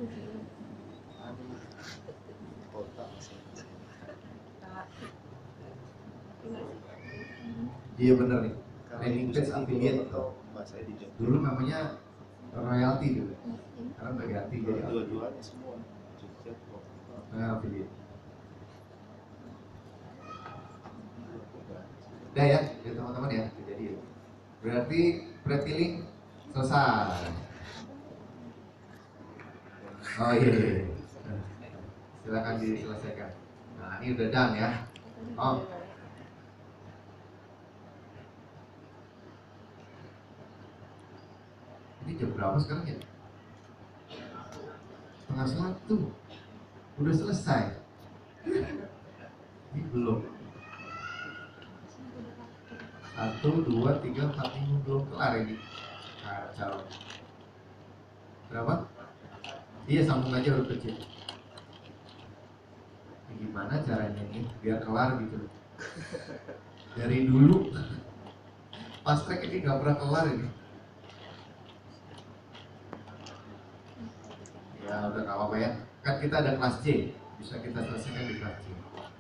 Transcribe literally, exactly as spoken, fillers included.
Iya bener nih. Landing page affiliate dulu namanya royalty dulu. Sekarang udah ganti jadi dua-duanya semua. Nah, affiliate. Udah ya, ya teman-teman ya, jadi ya. Berarti Pretty Link selesai. Oh iya, iya. Silakan diselesaikan. Nah ini udah done ya. Oh. Ini jam berapa sekarang ya? Setengah satu. Udah selesai. Ini belum. Satu, dua, tiga, empat, lima belum kelar ini. Kacau. Berapa? Iya sambung aja huruf kecil. Ini gimana caranya nih biar kelar gitu? Dari dulu Fast Track ini nggak pernah kelar ini. Ya udah nggak apa-apa ya. Kan kita ada kelas C, bisa kita selesaikan di kelas C.